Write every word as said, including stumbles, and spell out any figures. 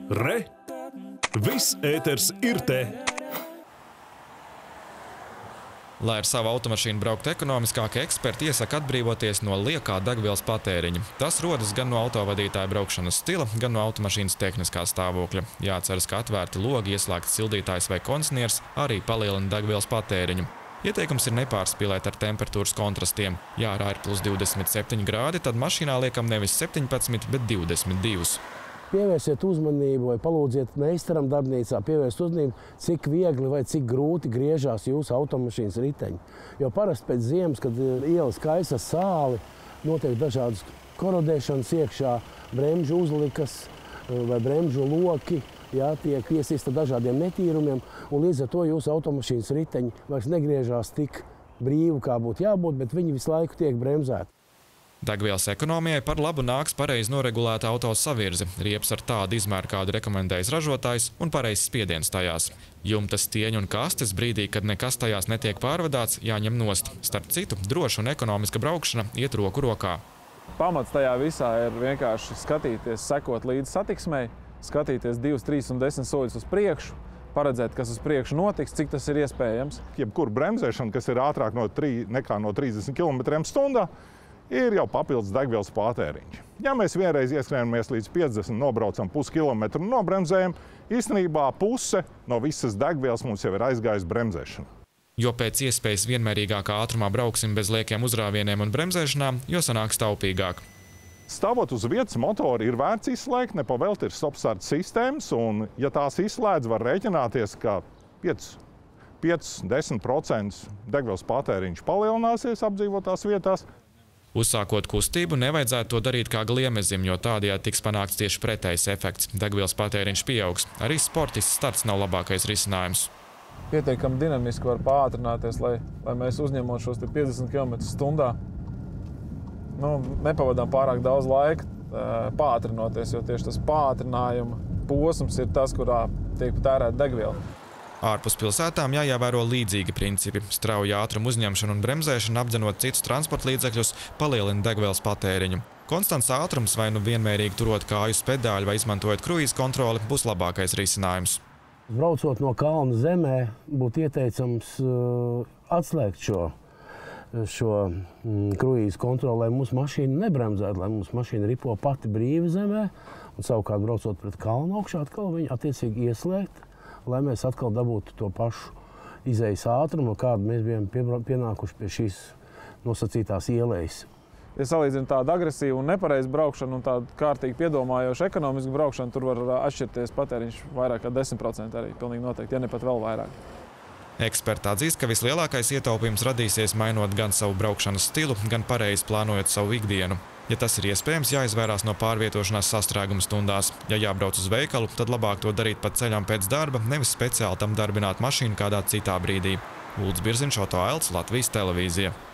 Re! Viss ēters ir te! Lai ar savu automašīnu brauktu ekonomiskāk, eksperti iesaka atbrīvoties no liekā degvielas patēriņa. Tas rodas gan no autovadītāja braukšanas stila, gan no automašīnas tehniskā stāvokļa. Jāceras, ka atvērti logi, ieslēgts sildītājs vai kondicionieris arī palielina degvielas patēriņu. Ieteikums ir nepārspīlēt ar temperatūras kontrastiem. Ja ārā ir plus divdesmit septiņi grādi, tad mašīnā liekam nevis septiņpadsmit, bet divdesmit divus. Pievērsiet uzmanību vai palūdziet meistaram darbnīcā pievērst uzmanību, cik viegli vai cik grūti griežās jūsu automašīnas riteņi. Jo parasti pēc ziemas, kad ielas kaisa sāli, notiek dažādas korodēšanas iekšā, bremžu uzlikas vai bremžu loki, jā, tiek piesista dažādiem netīrumiem, un līdz ar to jūsu automašīnas riteņi vairs negriežās tik brīvi, kā būtu jābūt, bet viņi visu laiku tiek bremzēti. Degvielas ekonomijai par labu nāks pareizi noregulēta auto savirze, riepas ar tādu izmēru, kādu rekomendējis ražotājs, un pareizs spiediens tajās. Jumtas, stieņi un kastes brīdī, kad nekas tajās netiek pārvadāts, jāņem nost. Starp citu, droša un ekonomiska braukšana iet roku rokā. Pamats tajā visā ir vienkārši skatīties, sekot līdz satiksmei, skatīties divus, trīs un desmit soļus uz priekšu, paredzēt, kas uz priekšu notiks, cik tas ir iespējams. Jebkur bremzēšana, kas ir ātrāk no trī, nekā no trīsdesmit kilometriem stundā, ir jau papildus degvielas patēriņš. Ja mēs vienreiz ieskrējamies līdz piecdesmit, nobraucam puskilometru un nobremzējam, īstenībā puse no visas degvielas mums jau ir aizgājusi bremzēšana. Jo pēc iespējas vienmērīgākā ātrumā brauksim bez liekiem uzrāvieniem un bremzēšanām, jo sanāks taupīgāk. Stāvot uz vietas motori ir vērts izslēgt, nepavēlti ir stop-start sistēmas, un ja tās izslēdz, var rēķināties, ka pieci līdz desmit procenti degvielas patēriņš palielināsies apdzīvotās vietās. Uzsākot kustību, nevajadzētu to darīt kā gliemezim, jo tādējādi tiks panākts tieši pretējs efekts. Degvielas patēriņš pieaugs. Arī sportists starts nav labākais risinājums. Pietiekami dinamiski var pātrināties, lai, lai mēs uzņemot šos piecdesmit kilometrus stundā, nu, nepavadām pārāk daudz laika pātrinoties, jo tieši tas pātrinājuma posms ir tas, kurā tiek tērēta degviela. Ārpus pilsētām jāievēro līdzīgi principi. Strauja ātruma uzņemšana un bremzēšana, apdzenot citus transporta līdzekļus, palielina degvielas patēriņu. Konstants ātrums vai nu vienmērīgi turot kāju uz pedāļu vai izmantojot kruīza kontroli būs labākais risinājums. Braucot no kalna zemē, būtu ieteicams uh, atslēgt šo, šo mm, kruīza kontroli, lai mūsu mašīna nebremzētu, lai mūsu mašīna ripo pati brīvi zemē, un savukārt braucot pret kalnu augšā, atkal viņu attiecīgi ieslēgt, lai mēs atkal dabūtu to pašu izejas ātrumu, kādu mēs bijām pienākuši pie šīs nosacītās ielejas. Ja salīdzina tādu agresīvu un nepareizu braukšanu un tādu kārtīgi piedomājošu ekonomisku braukšanu, tur var atšķirties patēriņš vairāk kā desmit procenti arī, pilnīgi noteikti, ja ne pat vēl vairāk. Eksperti atzīst, ka vislielākais ietaupījums radīsies mainot gan savu braukšanas stilu, gan pareizi plānojot savu ikdienu. Ja tas ir iespējams, jāizvairās no pārvietošanās sastrēguma stundās. Ja jābrauc uz veikalu, tad labāk to darīt pa ceļam pēc darba, nevis speciāli tam darbināt mašīnu kādā citā brīdī. Ulds Birziņš, Oto Ailts, Latvijas televīzija.